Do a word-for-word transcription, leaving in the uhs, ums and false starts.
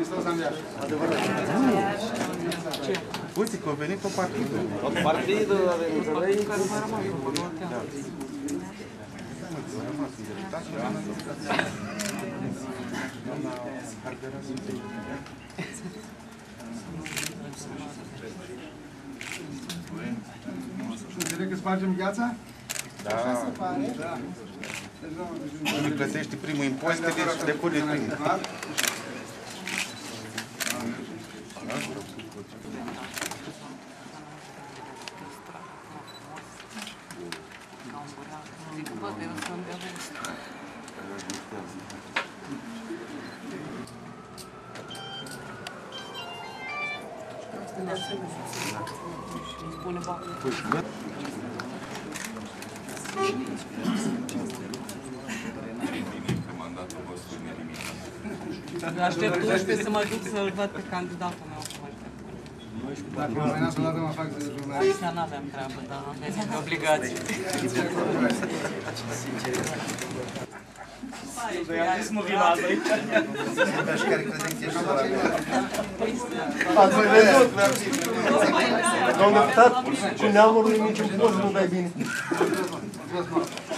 Hristos a înviat. Uite că a venit o partidă. O partidă, înțelegi? Da. A rămas în veritate. Doamna Harbera Sfântei. Înțeleg că spargem gheața? Da. Unii plătește primul impozitele și le pune primul. Aștept unsprezece să mă duc să-l văd pe candidatul meu. Dacă mă veneați o dată, mă fac de jurnalist. Asta n-aveam treabă, dar aveți obligații. I-am zis mă vin altă aici. Și care credeți ești la Ați mai văzut? Domnul deputat, cu neamul lui niciun post nu dai bine.